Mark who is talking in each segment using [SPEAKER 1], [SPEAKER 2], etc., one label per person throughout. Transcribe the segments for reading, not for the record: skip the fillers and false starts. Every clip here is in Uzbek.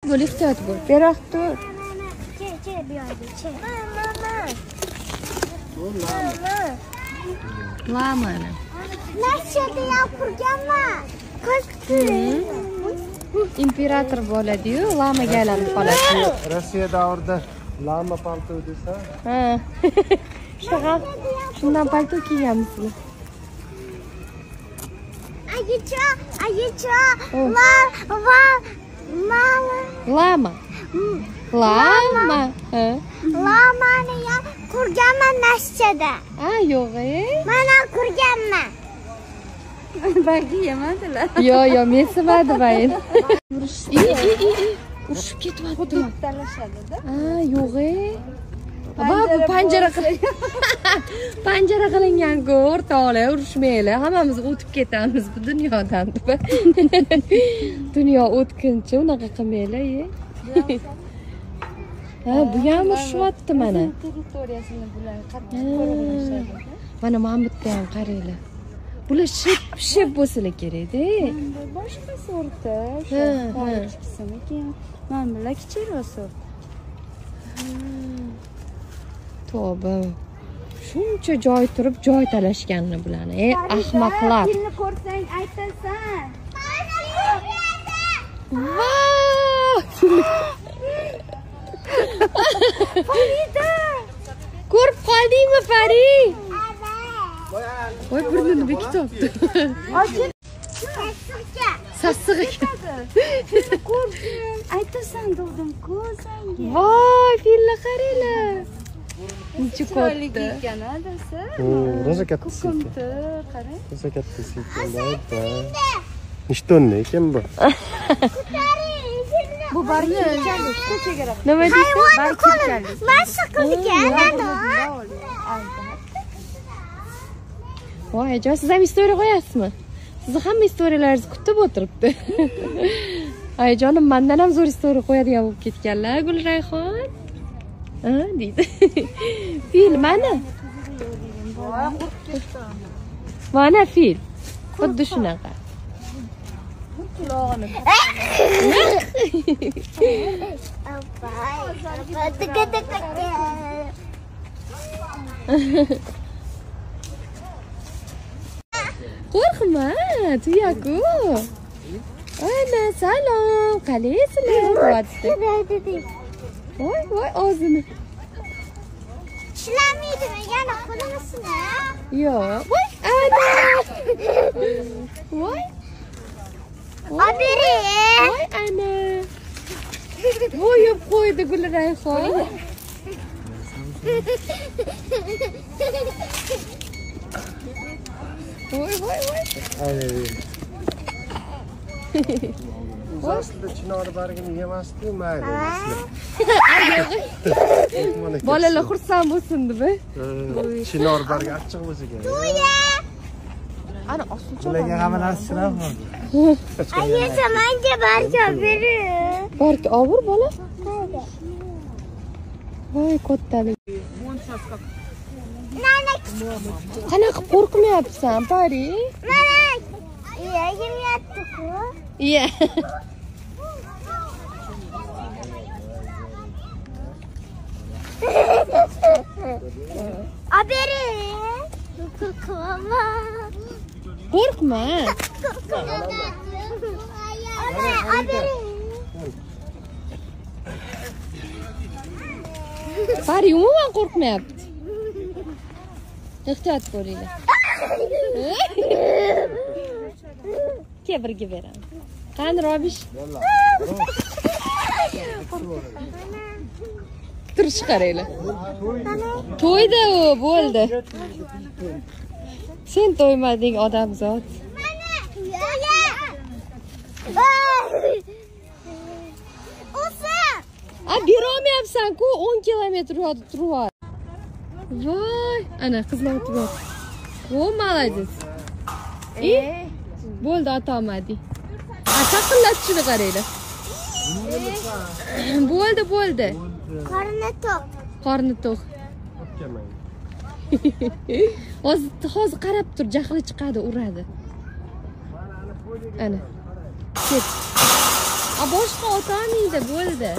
[SPEAKER 1] bo'l, ehtiyot bo'l. Beroq tur.
[SPEAKER 2] Che, bu yerda, che.
[SPEAKER 1] Lama.
[SPEAKER 2] Nashada yopurganman.
[SPEAKER 1] İmperator bo'ladi-yu, lamaga aylanib qoladi.
[SPEAKER 3] Rossiya davrida lama palto desa.
[SPEAKER 1] Ha. Shundan palto kiyganmisizlar?
[SPEAKER 2] Ayicha.
[SPEAKER 1] Lama. Lama. Ha.
[SPEAKER 2] Lamani qurganman nashada.
[SPEAKER 1] Ha, yo'q.
[SPEAKER 2] Mana qurganman.
[SPEAKER 4] Balki yemadilar.
[SPEAKER 1] Yo, men sevmadim. Urushib ketyapti.
[SPEAKER 4] Talashadi-da.
[SPEAKER 1] Ha, yo'q. Bu panjara qilingan-ku, o'rtoqlar, urushmaylar. Hammamiz o'tib ketamiz bu dunyodan. Dunyo o'tkinchi, unaqa qilmaylar. Ha, bu ham urishyapti mana.
[SPEAKER 4] Territoriyasini bular qattiq qo'riqlashadi.
[SPEAKER 1] Mana bitta ham qaranglar. Bular ship bo'lsa kerak-da.
[SPEAKER 4] Boshqa sorti, o'sha kichikisini keyin men bilan kichikroq sort.
[SPEAKER 1] Tavba. Shuncha joy turib joy talashganni bularni. Ahmoqlar.
[SPEAKER 4] Filni ko'rsang aytasan.
[SPEAKER 1] Farida! Ko'rib qoldingmi, Fari? Voy, burnini bekitibdi. Sassiq ekan.
[SPEAKER 4] Aytasan dedim ko'zingga.
[SPEAKER 1] Voy, filni qaranglar. Uncha
[SPEAKER 4] Chiroyli
[SPEAKER 1] katta.
[SPEAKER 4] ekan, adasi.
[SPEAKER 3] Rosa kattasi.
[SPEAKER 4] Ko'kimti, qarang.
[SPEAKER 3] Rosa kattasi ekan. Nishtonni ekan bu.
[SPEAKER 4] Bu barni chegara.
[SPEAKER 1] Nima deysiz?
[SPEAKER 2] Hayvonni qo'lim mashq qilgan.
[SPEAKER 1] Voy, ajoyib, siz ham istoriya qo'yasizmi? Sizni hamma istoriyalaringizni kutib o'tiribdi. Ayajonim, mendan ham zo'r istoriya qo'yadigan bo'lib ketganlar, Gulrayhon. Ha, deydi. Fil mana. Mana fil. Xuddi shunaqa. Qo'rqma, tuyaku. Ana, salom, qalaysizlar? Voy, o'zini.
[SPEAKER 2] Ishlamaydi, yana qo'limisizmi?
[SPEAKER 1] Yo'q. Voy, ana. Voy.
[SPEAKER 2] Oberi.
[SPEAKER 1] Voy, ana. Bo'yib qo'ydi Gulrayhon. Voy.
[SPEAKER 3] Aslida chinor bargini yemasdi-yu, mayli.
[SPEAKER 1] Bolalar xursand bo'lsin deb.
[SPEAKER 3] Chinor bargi achchiq bo'lsa kerak.
[SPEAKER 1] Ana, osilcha.
[SPEAKER 3] Bularga hammalar sinabmi?
[SPEAKER 2] Ayicha, menga barcha beri.
[SPEAKER 1] Barka ovur bola. Voy, kattalik. Qanaqa qo'rqmayapsan, Pari?
[SPEAKER 2] Yemyapti-ku.
[SPEAKER 1] Iya.
[SPEAKER 2] Oberi.
[SPEAKER 1] Qo'rqma.
[SPEAKER 2] Oberi.
[SPEAKER 1] Pari umuman qo'rqmayapti. Ehtiyot bo'linglar. Birga beramiz. Qani Robish? Turish qaranglar. To'yda u bo'ldi. Sen to'ymading odamzod. Berolmayapsan-ku, 10 kilometr yo'lda turib. Voy, ana qizlar o'tib. Vo, молодец. Bo'ldi, atamading. Taqillatishini qaranglar. Bo'ldi. Qorni to'q. Hozir qarab tur, jahli chiqadi, uradi. Ana. Ket. boshqa otamaydi, bo'ldi.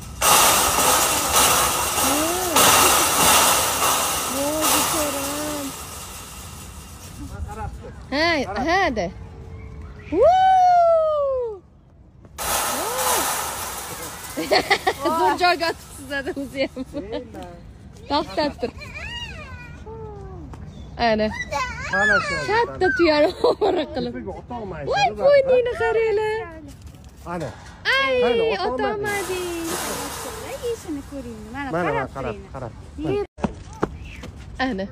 [SPEAKER 1] Ha de. Zo'r joyga otibsiz o'zi ham. To'xtab tur. Ana. Katta tuyani o'ra qilib. Voy, bo'yningni qaranglar.
[SPEAKER 3] Ana.
[SPEAKER 1] Ay, otamading.
[SPEAKER 4] Yeyishini ko'ring. Mana
[SPEAKER 3] qarab.
[SPEAKER 1] Ana.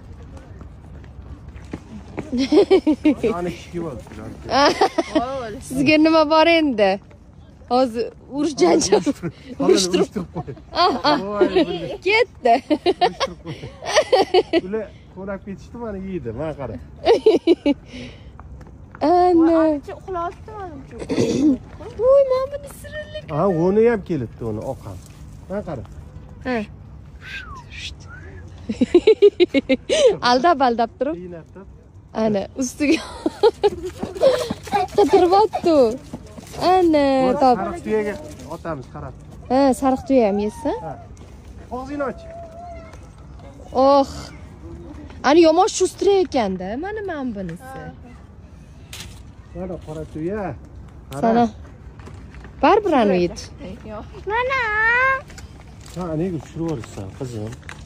[SPEAKER 3] Ana kichik bo'ldi.
[SPEAKER 1] Sizga nima bor endi? Hozir urush janjal urishtirib
[SPEAKER 3] qo'y.
[SPEAKER 1] Ketdi.
[SPEAKER 3] Ular qo'rab ketishdi, mana yeydi. Mana qara.
[SPEAKER 1] Ana.
[SPEAKER 4] Uxlabdi menimcha.
[SPEAKER 1] Voy, mana buni sirillik.
[SPEAKER 3] Ha, o'ni ham kelibdi, uni oqam. Mana qara.
[SPEAKER 1] Ha. Aldab turib.
[SPEAKER 3] Qiynabdi.
[SPEAKER 1] Ana, ustiga qidiryapti. Ana, top.
[SPEAKER 3] Sariq tuyaga otamiz, qarab.
[SPEAKER 1] Ha, sariq tuya ham yesa?
[SPEAKER 3] Ha. Og'zingni och.
[SPEAKER 1] Oh. Ani yomon shustra ekanda, mana bunisi.
[SPEAKER 3] Mana qora tuya.
[SPEAKER 1] Sana. Barbiran yet.
[SPEAKER 2] Mana.
[SPEAKER 3] Ha, nega tushirib yuborsan, qizim?